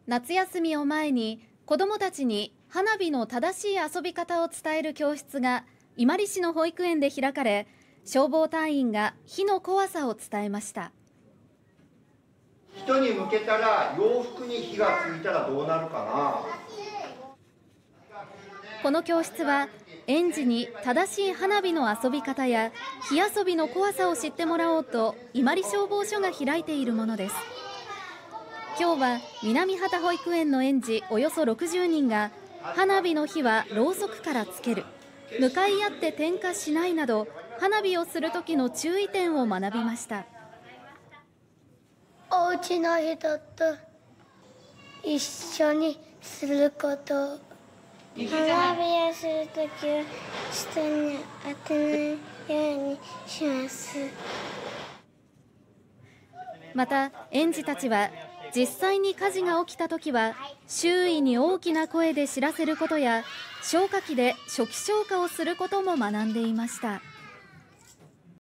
夏休みを前に子どもたちに花火の正しい遊び方を伝える教室が伊万里市の保育園で開かれ、消防隊員が火の怖さを伝えました。 人に向けたら洋服に火がついたらどうなるかな。 この教室は園児に正しい花火の遊び方や火遊びの怖さを知ってもらおうと伊万里消防署が開いているものです。今日は南畑保育園の園児およそ60人が花火の火はろうそくからつける、向かい合って点火しないなど花火をする時の注意点を学びました。 お家の人と一緒にすること、花火をするときは下に当てないようにします。 また園児たちは実際に火事が起きたときは周囲に大きな声で知らせることや消火器で初期消火をすることも学んでいました。